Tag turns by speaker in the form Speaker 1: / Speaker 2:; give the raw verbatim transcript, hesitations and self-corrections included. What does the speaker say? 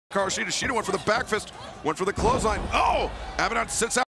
Speaker 1: Shida. Shida went for the back fist, went for the clothesline. Oh! Abadon sits out.